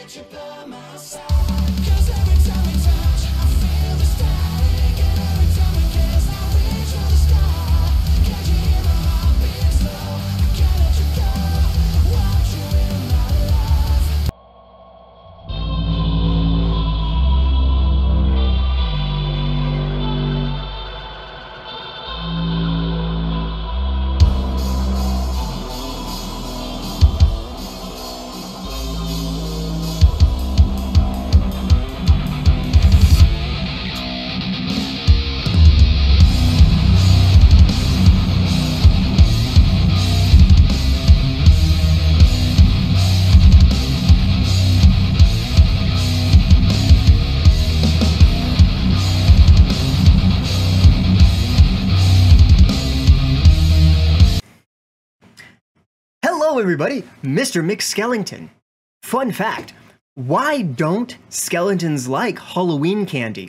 need you by my side. 'Cause every time we touch, I feel the static. And every time we kiss, I reach for the sky. Can't you hear my heart beat slow? I can't let you go. Want you in my life. Hello everybody, Mr. McSkellington. Fun fact, why don't skeletons like Halloween candy?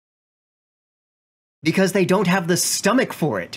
Because they don't have the stomach for it.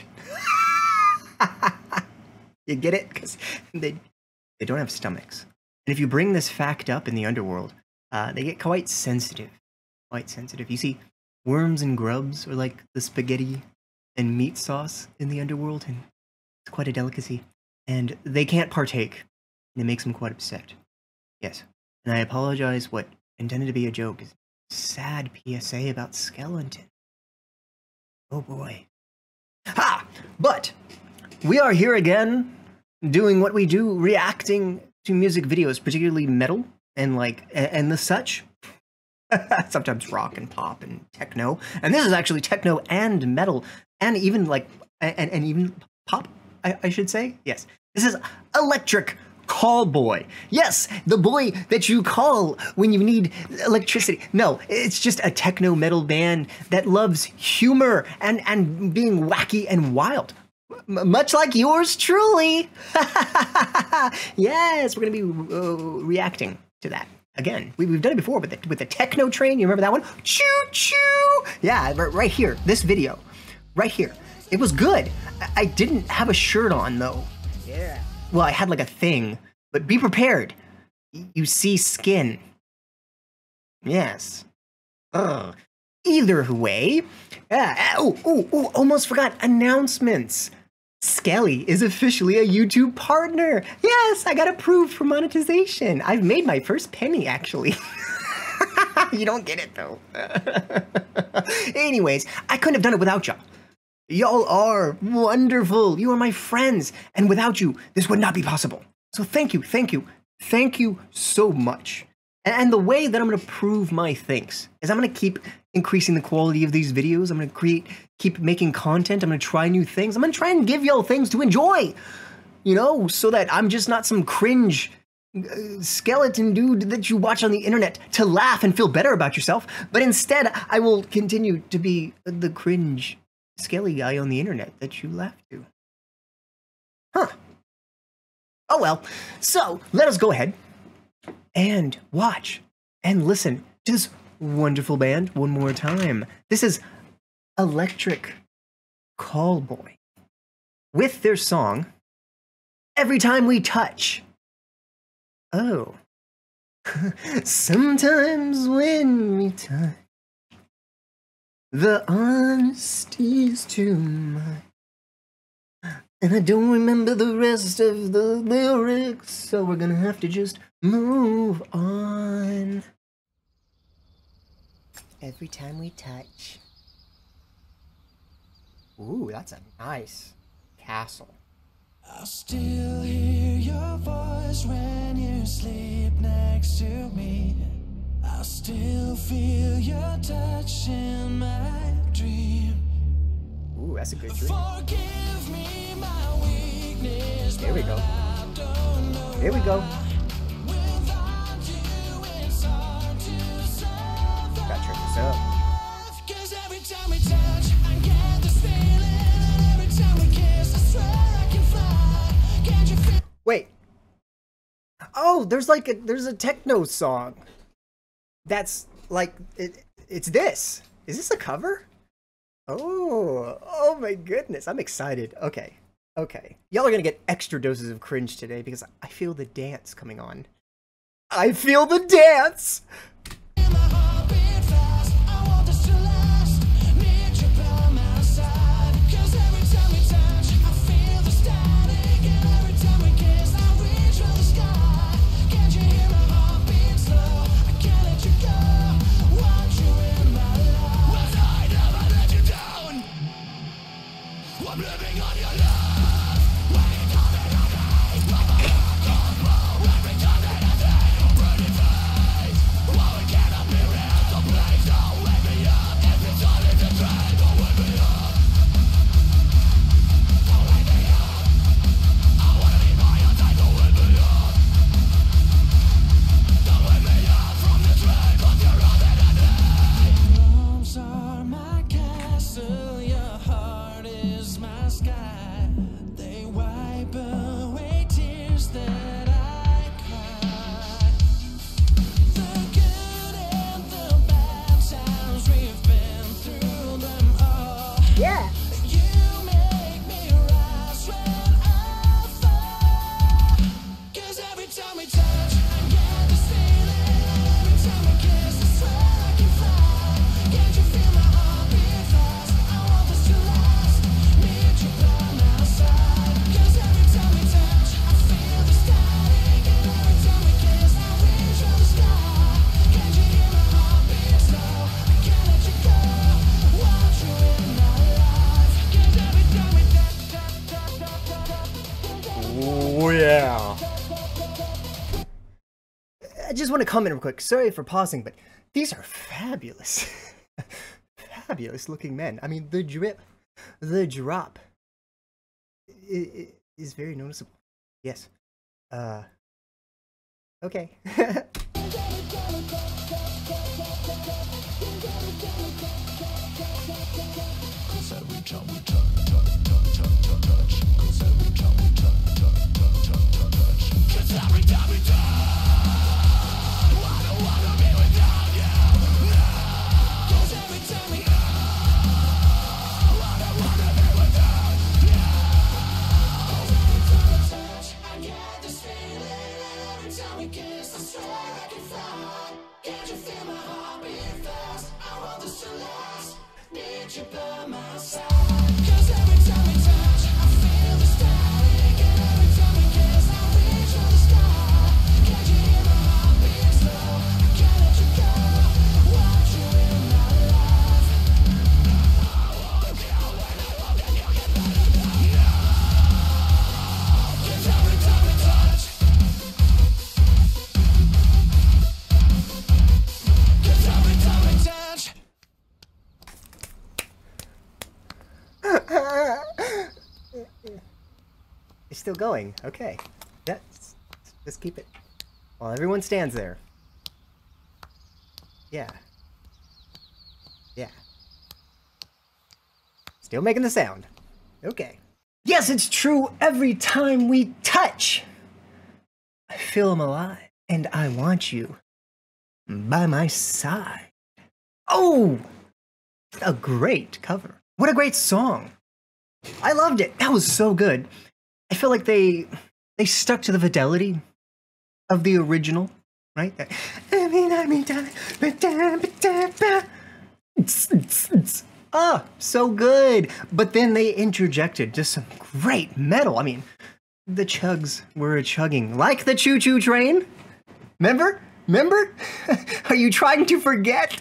You get it? Because they don't have stomachs. And if you bring this fact up in the underworld, they get quite sensitive. Quite sensitive. You see, worms and grubs are like the spaghetti and meat sauce in the underworld, and it's quite a delicacy. And they can't partake, and it makes them quite upset. Yes, and I apologize. What intended to be a joke is a sad PSA about skeleton. Oh boy. Ha! But we are here again, doing what we do, reacting to music videos, particularly metal and and the such. Sometimes rock and pop and techno, and this is actually techno and metal, and even and even pop. I should say. Yes. This is Electric Callboy. Yes, the boy that you call when you need electricity. No, it's just a techno metal band that loves humor and being wacky and wild. Much like yours truly. Yes, we're going to be reacting to that. Again, we've done it before with the techno train. You remember that one? Choo choo. Yeah, right here. This video. Right here. It was good. I didn't have a shirt on, though. Yeah. Well, I had like a thing. But be prepared. You see skin. Yes. Ugh. Either way. Almost forgot. Announcements. Skelly is officially a YouTube partner. Yes, I got approved for monetization. I've made my first penny, actually. You don't get it, though. Anyways, I couldn't have done it without y'all. Y'all are wonderful. You are my friends. And without you, this would not be possible. So thank you, thank you, thank you so much. And the way that I'm going to prove my thanks is I'm going to keep increasing the quality of these videos. I'm going to keep making content. I'm going to try new things. I'm going to try and give y'all things to enjoy, you know, so that I'm just not some cringe skeleton dude that you watch on the internet to laugh and feel better about yourself. But instead, I will continue to be the cringe skelly guy on the internet that you laugh to. Huh. Oh well. So, let us go ahead and watch and listen to this wonderful band one more time. This is Electric Callboy with their song, Every Time We Touch. Oh. Sometimes when we touch, the honesty's too much, and I don't remember the rest of the lyrics, so we're gonna have to just move on. Every time we touch. Ooh, that's a nice castle. I still hear your voice when you sleep next to me. I still feel your touch in my dream. Ooh, that's a good dream. Forgive me my weakness. There we go. There we go. Without you, it's hard to survive. Gotta turn this up. 'Cause every time we touch, I get this feeling. Every time we kiss, I swear I can fly. Can't you feel? Wait. Oh, there's a techno song. That's like it's this. Is this a cover? Oh my goodness. I'm excited. Okay. Okay. Y'all are gonna get extra doses of cringe today because I feel the dance coming on. I feel the dance. My heart beat fast. I want this to last. Need you by my side. 'Cause every time we touch, I feel the static. And every time we kiss, I reach for the sky. Can't you hear my heart beat slow? I can't let you go. Want you in my life. Well, I never let you down. I'm living on your love. Arms are my castle, your heart is my sky. They wipe away tears that I cried. The good and the bad times, we've been through them all. Yeah. You make me rise when I fall. 'Cause every time we touch, I get this feeling. Every time we kiss, I swear I can fly. Can't you feel my heart beat fast? I want this to last. Need you by my side. 'Cause every time we touch, I feel the static. And every time we kiss, I reach for the sky. Can't you hear my heart beat slow? I can't let you go. Want you in my life. 'Cause every time we touch. Oh yeah. I just want to comment real quick. Sorry for pausing, but these are fabulous. Fabulous looking men. I mean, the drip, the drop is very noticeable. Yes. Okay. Need you by my side. 'Cause every time we touch, I feel the static. And every time we kiss, I reach for the sky. Can't you hear my heart beat slow? I can't let you go. Want you in my life. 'Cause every time we touch. 'Cause every time we touch. It's still going. Okay. Yeah, just keep it. While everyone stands there. Yeah. Yeah. Still making the sound. Okay. Yes, it's true. Every time we touch, I feel I'm alive. And I want you by my side. Oh! A great cover. What a great song. I loved it. That was so good. I feel like they stuck to the fidelity of the original, right? Ah, so good. But then they interjected just some great metal. I mean, the chugs were chugging like the choo-choo train. Remember? Are you trying to forget?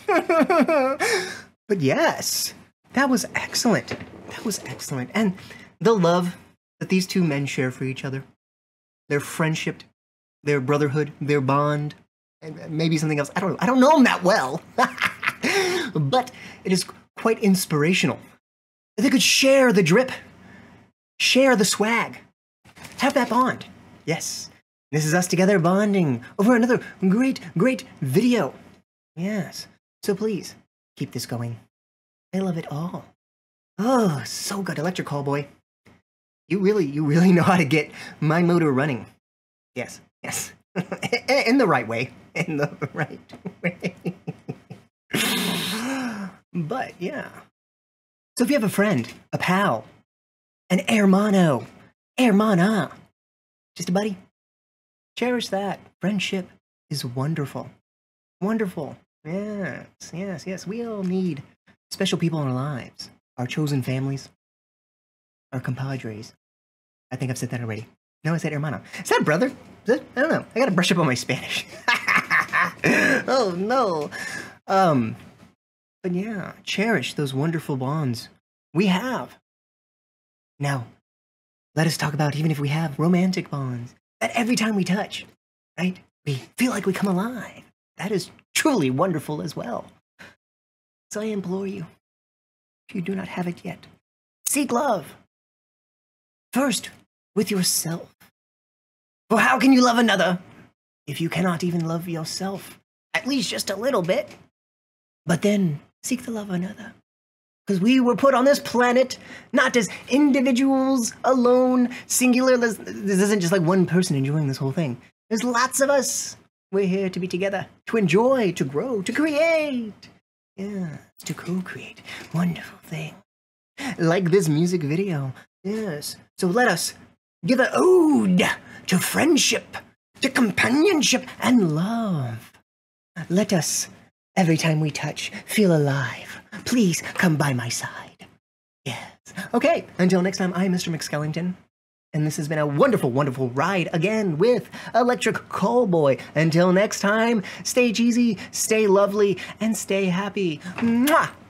But yes, that was excellent. That was excellent. And the love that these two men share for each other, their friendship, their brotherhood, their bond, and maybe something else. I don't know them that well. But it is quite inspirational. They could share the drip, share the swag, have that bond. Yes, this is us together bonding over another great video. Yes, so please keep this going. I love it all. Oh, so good. Electric Callboy. You really know how to get my motor running. Yes. In the right way. In the right way. But, yeah. So if you have a friend, a pal, an hermano, hermana, just a buddy, Cherish that. Friendship is wonderful. Wonderful. Yes, yes, yes. We all need special people in our lives. Our chosen families. Our compadres. I think I've said that already. No, I said hermano. Is that brother? I don't know. I gotta brush up on my Spanish. Oh, no. But yeah, cherish those wonderful bonds we have. Now, let us talk about even if we have romantic bonds, that every time we touch, right, we feel like we come alive. That is truly wonderful as well. So I implore you, if you do not have it yet, seek love. First, with yourself. For how can you love another if you cannot even love yourself? At least just a little bit. But then, seek the love of another. Because we were put on this planet not as individuals, alone, singular. This isn't just like one person enjoying this whole thing. There's lots of us. We're here to be together, to enjoy, to grow, to create. Yes, to co-create wonderful things. Like this music video. Yes. So let us give an ode to friendship, to companionship, and love. Let us, every time we touch, feel alive. Please come by my side. Yes. Okay, until next time, I'm Mr. McSkellington, and this has been a wonderful, wonderful ride again with Electric Callboy. Until next time, stay cheesy, stay lovely, and stay happy. Mwah!